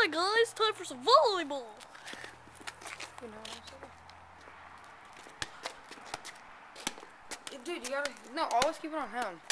Alright guys, time for some volleyball. Dude, you gotta, no, always keep it on him.